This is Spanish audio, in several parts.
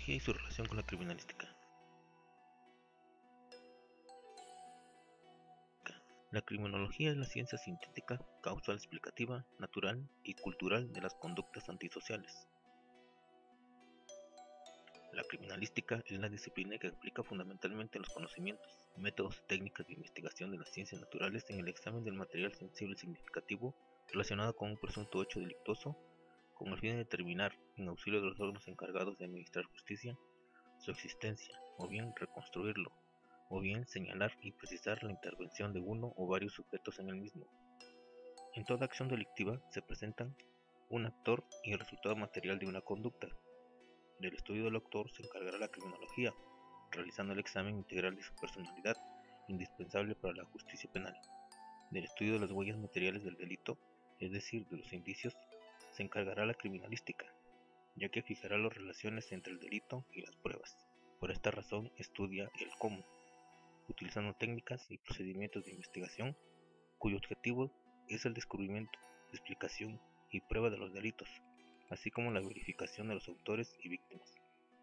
criminología y su relación con la criminalística. La criminología es la ciencia sintética, causal explicativa, natural y cultural de las conductas antisociales. La criminalística es la disciplina que aplica fundamentalmente los conocimientos, métodos y técnicas de investigación de las ciencias naturales en el examen del material sensible y significativo relacionado con un presunto hecho delictuoso, con el fin de determinar, en auxilio de los órganos encargados de administrar justicia, su existencia, o bien reconstruirlo, o bien señalar y precisar la intervención de uno o varios sujetos en el mismo. En toda acción delictiva se presentan un actor y el resultado material de una conducta. Del estudio del autor se encargará la criminología, realizando el examen integral de su personalidad, indispensable para la justicia penal. Del estudio de las huellas materiales del delito, es decir, de los indicios, se encargará la criminalística, ya que fijará las relaciones entre el delito y las pruebas. Por esta razón estudia el cómo, utilizando técnicas y procedimientos de investigación cuyo objetivo es el descubrimiento, explicación y prueba de los delitos, así como la verificación de los autores y víctimas.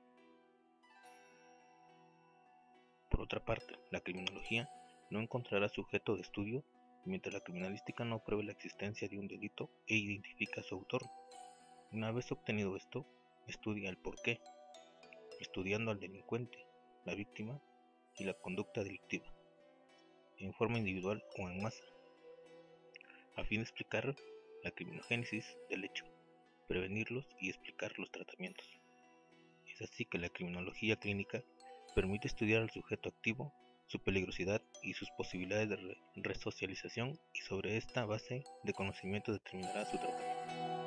Por otra parte, la criminología no encontrará sujeto de estudio mientras la criminalística no pruebe la existencia de un delito e identifique a su autor. Una vez obtenido esto, estudia el porqué, estudiando al delincuente, la víctima y la conducta delictiva, en forma individual o en masa, a fin de explicar la criminogénesis del hecho, prevenirlos y explicar los tratamientos. Es así que la criminología clínica permite estudiar al sujeto activo, su peligrosidad y sus posibilidades de resocialización, y sobre esta base de conocimiento determinará su tratamiento.